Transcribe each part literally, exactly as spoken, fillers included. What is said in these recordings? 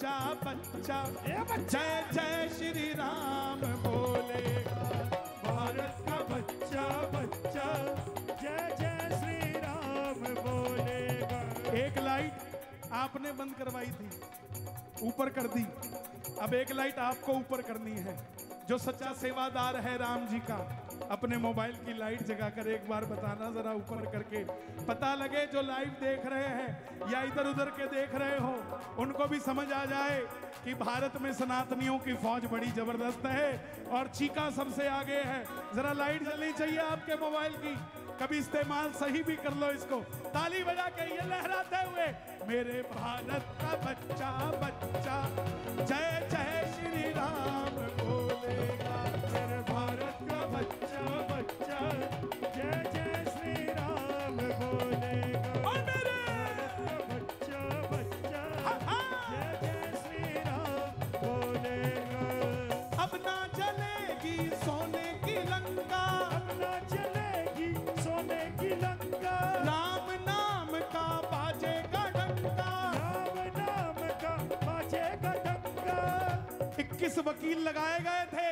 बच्चा बच्चा जय जय श्री राम बोलेगा। भारत का बच्चा बच्चा जय जय श्री राम बोलेगा। एक लाइट आपने बंद करवाई थी, ऊपर कर दी, अब एक लाइट आपको ऊपर करनी है। जो सच्चा सेवादार है राम जी का, अपने मोबाइल की लाइट जगाकर एक बार बताना जरा ऊपर करके, पता लगे जो लाइव देख रहे हैं या इधर उधर के देख रहे हो, उनको भी समझ आ जाए कि भारत में सनातनियों की फौज बड़ी जबरदस्त है और चीका सबसे आगे है। जरा लाइट जलनी चाहिए आपके मोबाइल की, कभी इस्तेमाल सही भी कर लो इसको। ताली बजा के ये लहराते हुए, मेरे भारत का बच्चा बच्चा जय जय श्री राम बोलेगा। मेरे भारत का बच्चा बच्चा जय जय श्री राम बोलेगा। और मेरे भारत का बच्चा बच्चा जय जय श्री राम बोलेगा। अब ना चलेगी सोने की लंका, अब ना चलेगी सोने की लंका। राम नाम का बाजेगा डंका। राम नाम का बाजेगा डंका। इक्कीस वकील लगाए गए थे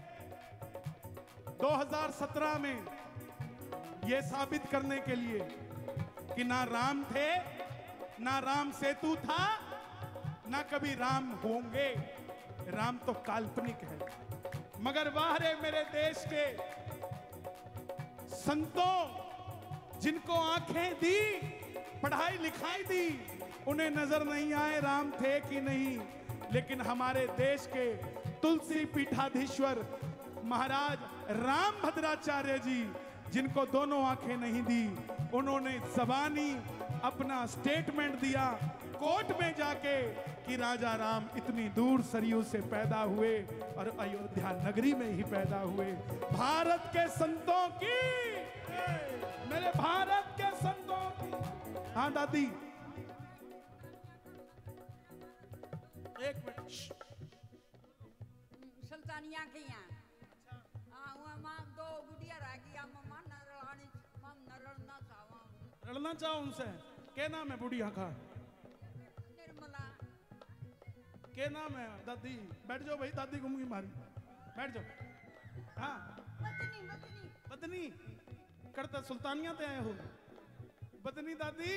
दो हज़ार सत्रह में यह साबित करने के लिए कि ना राम थे, ना राम सेतु था, ना कभी राम होंगे। राम तो काल्पनिक है। मगर वाह रे मेरे देश के संतों, जिनको आंखें दी, पढ़ाई लिखाई दी, उन्हें नजर नहीं आए राम थे कि नहीं। लेकिन हमारे देश के तुलसी पीठाधीश्वर महाराज राम भद्राचार्य जी, जिनको दोनों आंखें नहीं दी, उन्होंने जबानी अपना स्टेटमेंट दिया कोर्ट में जाके कि राजा राम इतनी दूर सरयू से पैदा हुए और अयोध्या नगरी में ही पैदा हुए। भारत के संतों की, मेरे भारत के संतों की। हाँ दादी, एक मिनट। सुल्तानिया के यहाँ हाँ वहाँ माँ दो गुड़िया रह गया, मम्मा नरलानी मम नरलना चाहवा। लड़ना चाहो उनसे? क्या नाम है बुढ़िया का? निर्मला। क्या नाम है दादी? बैठ जाओ भाई, दादी घूमगी मारी, बैठ जाओ। हाँ बतनी बतनी बदनी करता सुल्तानिया ते आए हो। बदनी दादी,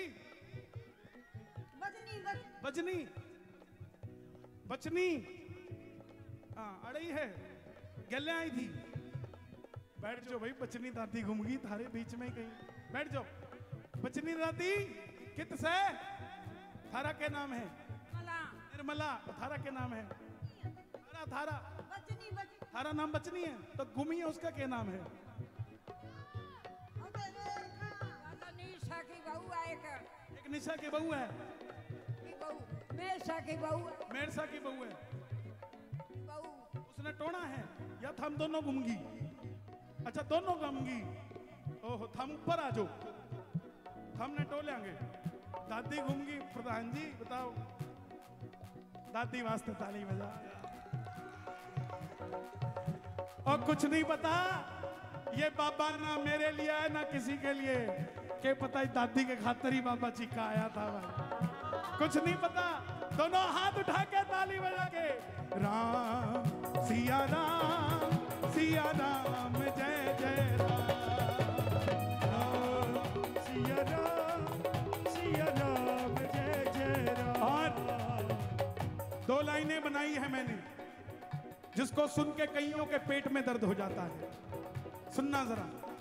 बतनी बत बजनी, बचनी, हाँ अड़ई है, गले आई थी। बैठ जाओ भाई, बचनी दादी घूमगी थारे बीच में ही कहीं, बैठ जाओ। बचनी दादी कित से? थारा के नाम है? मला निर्मला। थारा के नाम है? थारा थारा बचनी बचनी थारा नाम बचनी है, तो घूमी है, उसका क्या नाम है? निशा की बहू है एक, एक निशा की बहू है, की बहू मेरसा की बहू है, मेरसा की बहू है। बहू उसने टोना है या थम दोनों घूमगी? अच्छा दोनों घूमगी। ओहो, थम ऊपर आ जाओ, थम ने टोलेंगे। दादी घूमगी। प्रधान जी बताओ, दादी वास्ते ताली बजा। और कुछ नहीं पता, ये बाबा ना मेरे लिए है ना किसी के लिए, के पता ही दादी के खातिर ही बाबा चीका आया था भाई। कुछ नहीं पता। दोनों हाथ उठा के ताली बजा के, राम सिया राम सिया राम जय जय राम, सिया राम सिया राम जय जय राम। और दो लाइनें बनाई है मैंने, जिसको सुन के कईयों के पेट में दर्द हो जाता है। सुनना जरा।